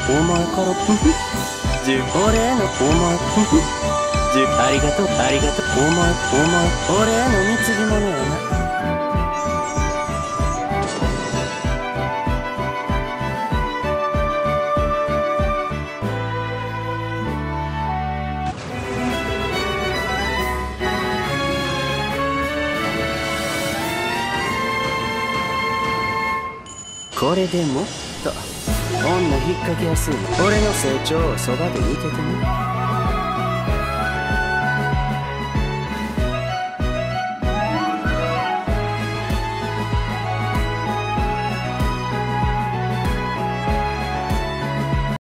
お前から俺へのお前ありがとうありがとうお前俺への貢ぎ物やな。これでもっと女引っ掛けやすいの。俺の成長をそばで見ててね。